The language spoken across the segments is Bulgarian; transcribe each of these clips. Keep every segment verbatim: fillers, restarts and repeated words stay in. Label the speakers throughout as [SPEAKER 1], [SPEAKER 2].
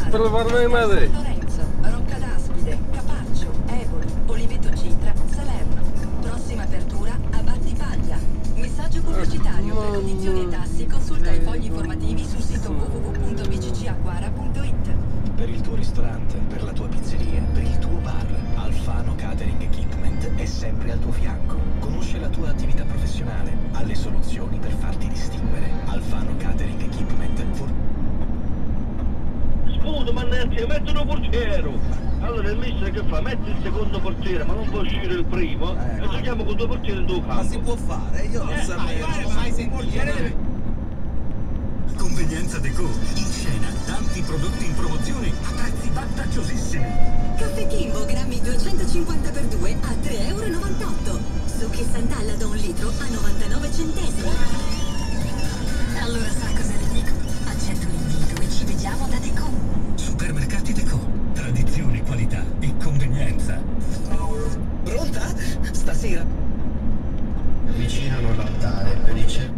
[SPEAKER 1] per levarmi in madre.
[SPEAKER 2] Lorenzo, Rocca d'Aspide, Capaccio, Eboli, Oliveto Citra, Salerno. Prossima apertura a Battipaglia. Messaggio pubblicitario. Per condizioni e tassi consulta i fogli informativi sul sito w w w punto b c c acquara punto i t.
[SPEAKER 3] Per il tuo ristorante, per la tua pizzeria, per il tuo bar, Alfano Catering Equipment è sempre al tuo fianco. Conosce la tua attività professionale, ha le soluzioni per farti distinguere. Alfano Catering Equipment. For...
[SPEAKER 4] Scusa, mannaggia, metti un portiero! Allora il mister che fa? Metti il secondo portiere, ma non può uscire il primo, eh. E giochiamo con due portieri in due campi.
[SPEAKER 5] Ma si può fare, io non
[SPEAKER 4] eh,
[SPEAKER 5] sapevo.
[SPEAKER 4] Vai, vai, sentire.
[SPEAKER 6] Convenienza Deco, in scena, tanti prodotti in promozione a prezzi vantaggiosissimi.
[SPEAKER 7] Caffè Kimbo grammi duecentocinquanta per due a tre e novantotto euro. Succhi Sant'Alla da un litro a novantanove centesimi.
[SPEAKER 2] Allora sa cosa le dico? Accetto l'invito e ci vediamo da Deco.
[SPEAKER 6] Supermercati Deco, tradizione, qualità e convenienza.
[SPEAKER 5] Pronta? Stasera?
[SPEAKER 8] Vicino non lottare, felice.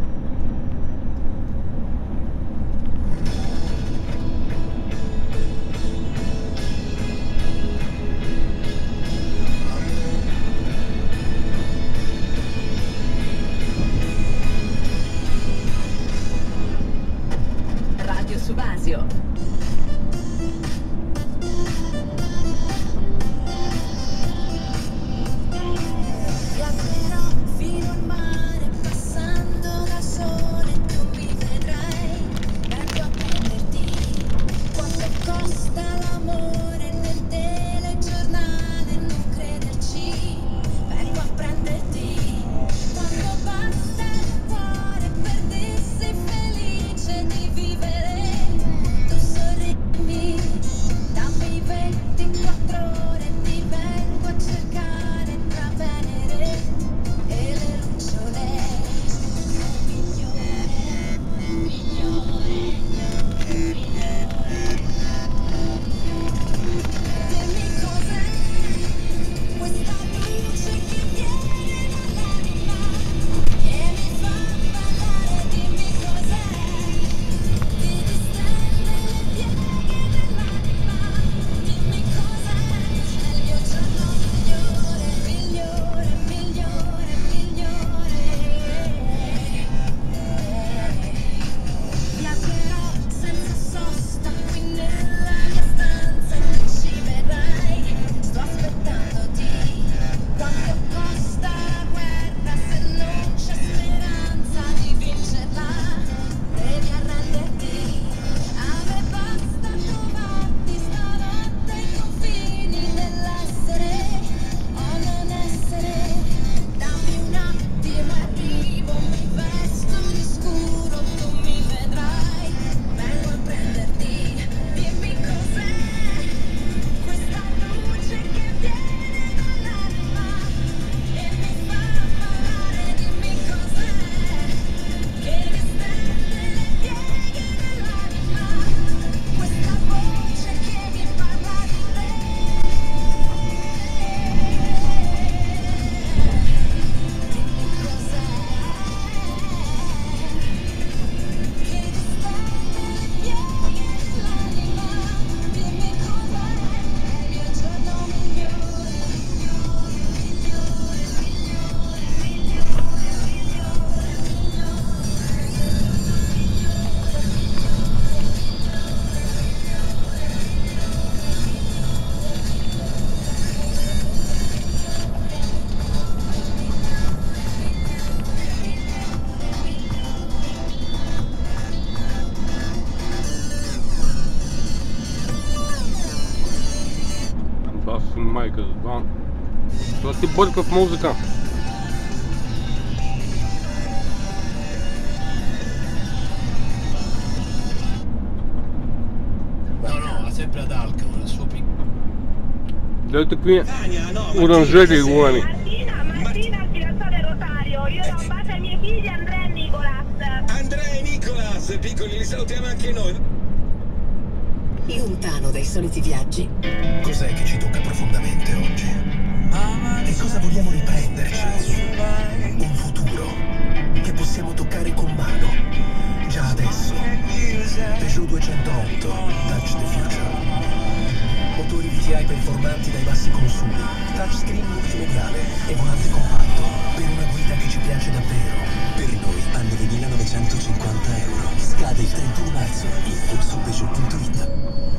[SPEAKER 2] Radio Subasio.
[SPEAKER 1] Майка, да. Что ты Борьков музыка?
[SPEAKER 8] No, no, ma sempre ad alcol, il suo piccolo.
[SPEAKER 1] Date qui orangerie uguali.
[SPEAKER 9] Martina, Martina, il fidanzato Rosario. Io do un bacio ai miei figli Andrea e Nicolas.
[SPEAKER 5] Andrea e Nicolas, piccoli, li salutiamo anche noi.
[SPEAKER 7] Lontano dai soliti viaggi.
[SPEAKER 3] Cos'è che ci tocca profondamente oggi? E cosa vogliamo riprenderci? Un futuro che possiamo toccare con mano, già adesso. Peugeot duecentootto, Touch the Future. touchscreen multimediale e volante compatto per una guida che ci piace davvero. Per noi a novemilanovecentocinquanta euro. Scade il trentuno marzo. Info su Peugeot punto it.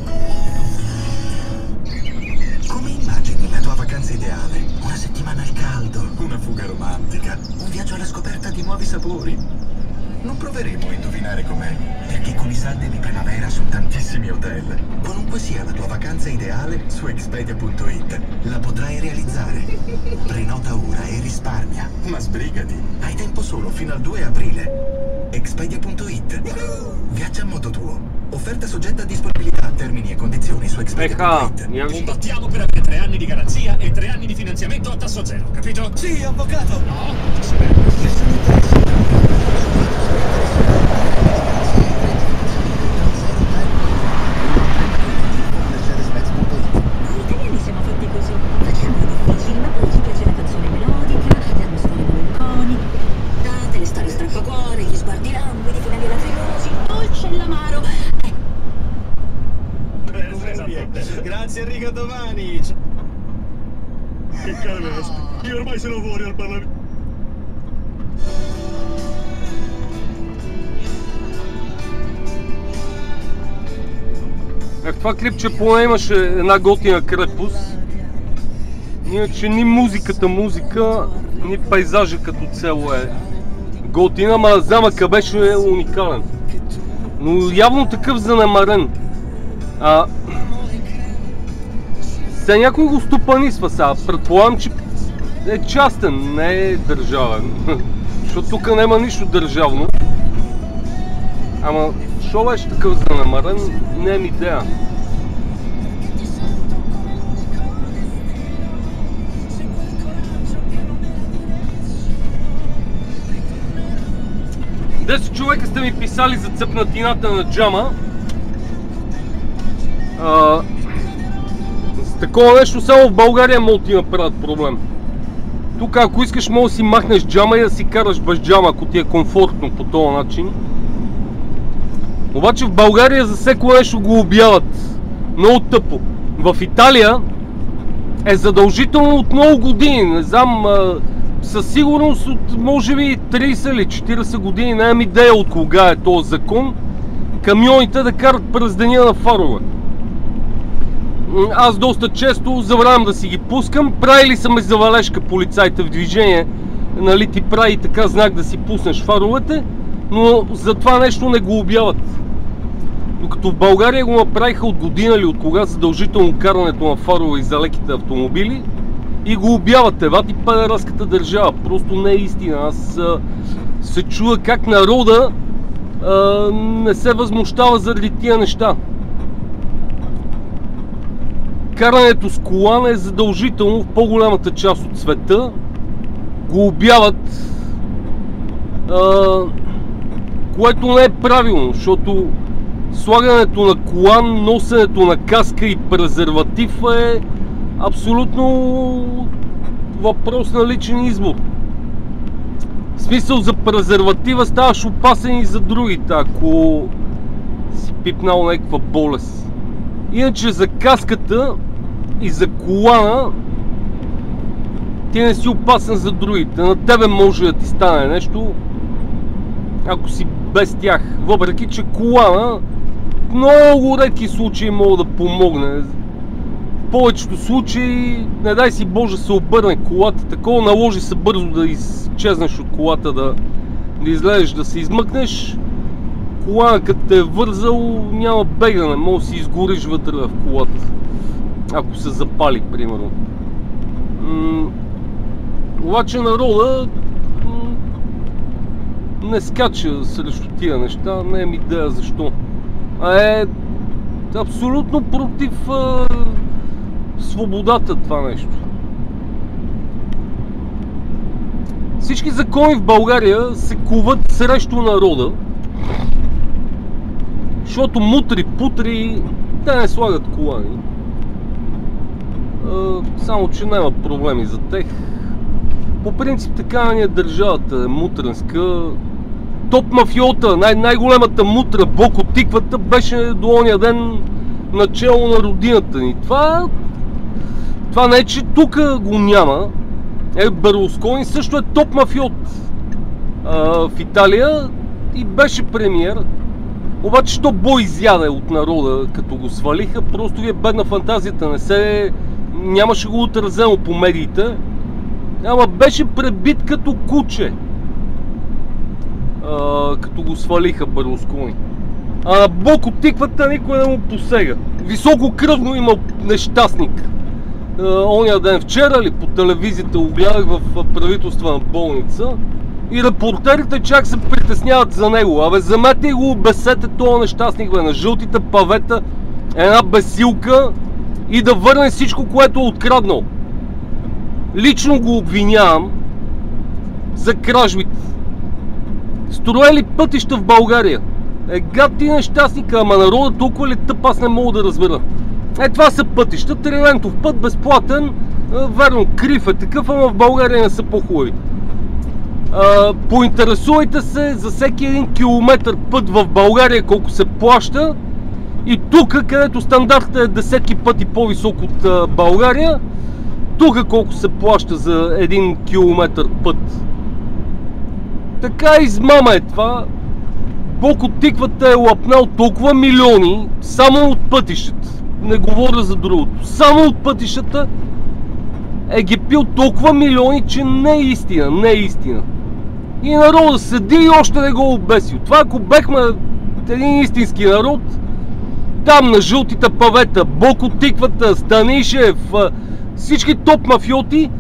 [SPEAKER 3] Come immagini la tua vacanza ideale? Una settimana al caldo, una fuga romantica, un viaggio alla scoperta di nuovi sapori. Non proveremo a indovinare com'è, perché con i saldi di primavera su tantissimi hotel, qualunque sia la tua vacanza ideale, su Expedia punto it la potrai realizzare. Prenota ora e risparmia. Ma sbrigati, hai tempo solo fino al due aprile. Expedia punto it. Viaggia a modo tuo. Offerta soggetta a disponibilità, termini e condizioni su Expedia punto it.
[SPEAKER 6] Combattiamo per avere tre anni di garanzia e tre anni di finanziamento a tasso zero, capito?
[SPEAKER 3] Sì, avvocato!
[SPEAKER 6] No?
[SPEAKER 7] Noi italiani siamo fatti così. Facciamo i difficili, ma poi ci piace la canzone melodica, l'atmosfera malinconica, le storie strappacuore, gli sguardi languidi, finali lacrimosi, dolce e l'amaro.
[SPEAKER 8] Grazie Enrico Domani.
[SPEAKER 4] Che canestro, io ormai sono fuori al Parlamento.
[SPEAKER 1] Е, в това клипче поне имаше една готина крепост. Иначе ни музиката музика, ни пейзажа като цяло е готина, ама замъка беше уникален. Но явно такъв занемарен. А... Сега някой го стопанисва сега. Предполагам, че е частен, не е държавен. Защото тук няма нищо държавно. Ама, що беше такъв занемарен, не е идея. десет човека сте ми писали за цъпнатината на джама. А, с такова нещо само в България могат да ти направят проблем. Тук ако искаш може да си махнеш джама и да си караш без джама, ако ти е комфортно по този начин. Обаче в България за всеко нещо го обяват. Много тъпо. В Италия е задължително от много години. Не знам, със сигурност от може би трийсет или четирийсет години, нямам идея от кога е този закон, камионите да карат през деня на фарове. Аз доста често забравям да си ги пускам. Правили са ме завалежка полицайите в движение, нали ти прави така знак да си пуснеш фаровете, но за това нещо не го обяват. Докато в България го направиха от година или от кога задължително карането на фарове и за леките автомобили и го обяват. Евати педерастката държава. Просто не е истина. Аз а, се чуда как народа а, не се възмущава заради тия неща. Карането с кола е задължително в по-голямата част от света. Го обяват, а, което не е правилно, защото слагането на колан, носенето на каска и презерватив е абсолютно въпрос на личен избор. В смисъл, за презерватива ставаш опасен и за другите, ако си пипнал някаква болест. Иначе за каската и за колана ти не си опасен за другите. На тебе може да ти стане нещо, ако си без тях. Въпреки че колана в много редки случаи мога да помогне. В повечето случаи, не дай си Боже, се обърне колата, такова наложи се бързо да изчезнеш от колата, да, да излезеш, да се измъкнеш. Колана като те е вързал, няма бегане, може да си изгориш вътре в колата, ако се запали, примерно. М- обаче народа м- не скача срещу тия неща, не е идея защо. А е абсолютно против а, свободата това нещо. Всички закони в България се куват срещу народа, защото мутри, путри, те не слагат колани. А, само че няма проблеми за тях. По принцип така ни е държавата, е мутренска. Топ мафиота, най- най-големата мутра, Боко Тиквата, беше до ония ден начало на родината ни. Това Това не е, че тук го няма. Е, Берлускони също е топ мафиот а, в Италия и беше премиер. Обаче, що бой изяде от народа, като го свалиха, просто ви е бедна фантазията, не се... нямаше го отразено по медиите, ама беше пребит като куче, а, като го свалиха Берлускони. А на Боко тиквата никой не му посега. Високо кръвно има нещастник. А, ония ден вчера ли по телевизията го гледах в правителствена болница и репортерите чак се притесняват за него. Абе, замете и го обесете този нещастник, бе, на жълтите павета, една бесилка и да върне всичко, което е откраднал. Лично го обвинявам за кражбите. Строели пътища в България. Е, гад ти нещастника, ама народа толкова ли тъп, аз не мога да разбера. Е, това са пътища, трилентов път, безплатен, верно, крив е такъв, ама в България не са по-хубави. Поинтересувайте се за всеки един километър път в България колко се плаща и тук, където стандартът е десетки пъти по-висок от България, тук колко се плаща за един километър път. Така измама е това. Боко тиквата е лапнал толкова милиони само от пътищата. Не говоря за другото. Само от пътищата е ги пил толкова милиони, че не е истина, не е истина. И народът седи и още не го обесил. Това ако бехме един истински народ, там на жълтите павета, Боко тиквата, Станишев, всички топ мафиоти,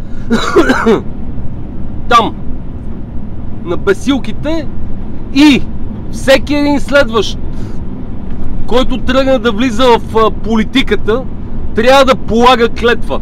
[SPEAKER 1] там, на бесилките и всеки един следващ, който тръгне да влиза в политиката, трябва да полага клетва,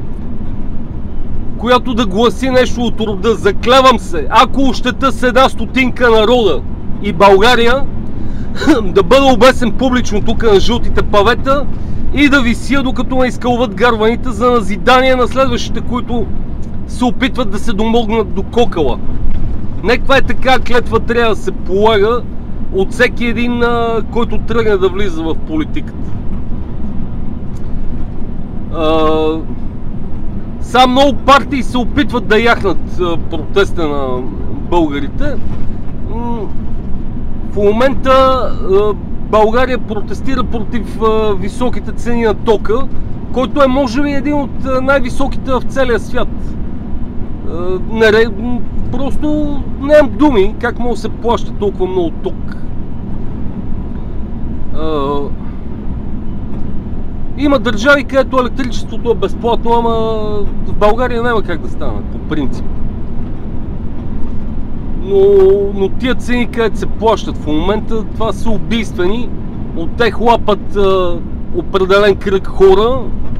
[SPEAKER 1] която да гласи нещо от рода: заклевам се, ако ощета с една стотинка народа и България, да бъда обесен публично тук на жълтите павета и да висия докато ме изкълват гарваните за назидание на следващите, които се опитват да се домогнат до кокала. Неква е така клетва трябва да се полага от всеки един, който тръгне да влиза в политиката. Сам много партии се опитват да яхнат протеста на българите. В момента България протестира против високите цени на тока, който е може би един от най-високите в целия свят. Просто нямам думи как може да се плаща толкова много ток. Има държави, където електричеството е безплатно, ама в България няма как да стане, по принцип. Но, но тия цени, където се плащат в момента, това са убийствени. От тех лапат а, определен кръг хора.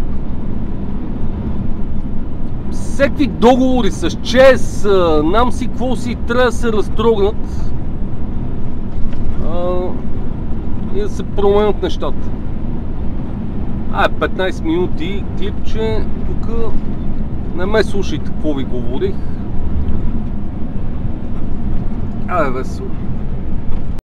[SPEAKER 1] Всеки договори с ЧЕЗ, нам си, какво си, трябва да се разтрогнат а, и да се променят нещата. А, петнайсет минути клипче, тук не ме слушайте какво ви говорих. Абе, весело.